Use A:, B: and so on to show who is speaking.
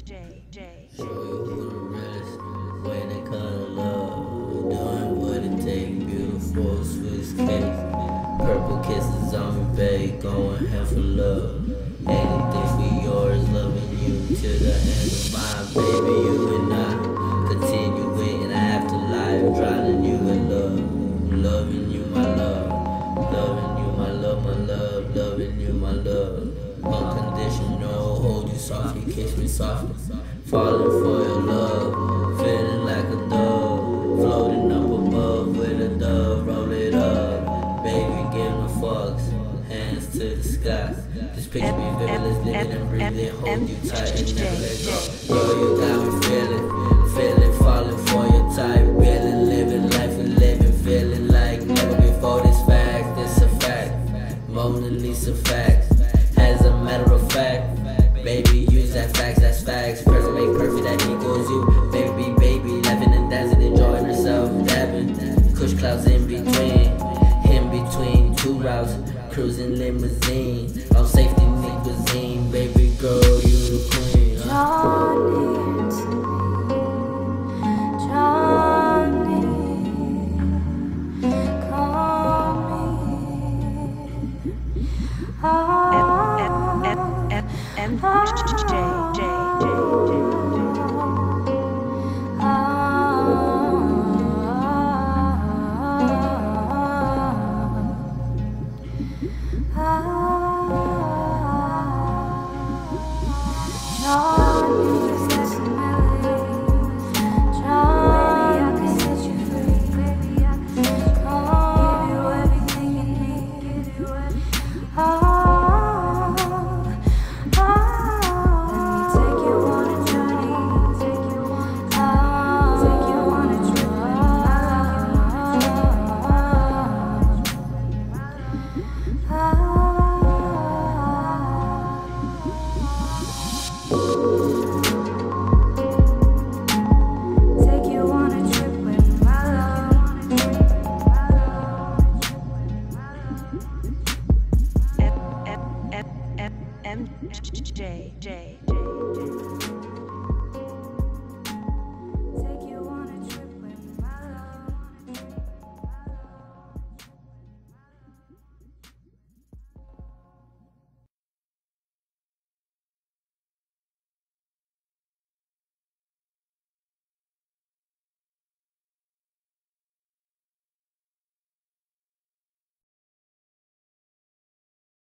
A: Show you who the realest when it comes to love. Doing what it takes, beautiful, sweet escape. Purple kisses on me, babe, going half for love. Anything for yours, loving you till the end of mine, baby. You and I continue in afterlife, drowning you in love, loving you, my love, loving you, my love, my love, loving you, my love. Unconditional, hold you softly, kiss me softly, falling for your love, feeling like a dove, floating up above with a dove, roll it up, baby, give no fucks, hands to the sky. This picture me vivid, living and breathing, hold you tight and never let go. Girl, you got me feeling, falling for your type, feeling, living life and living, feeling like never before. This fact, this a fact, Mona Lisa facts. As a matter of fact, baby, use that facts, that's facts. Perfect make perfect, that equals you. Baby, laughing and dancing, enjoying herself, dabbing. Kush clouds in between two routes, cruising limousine.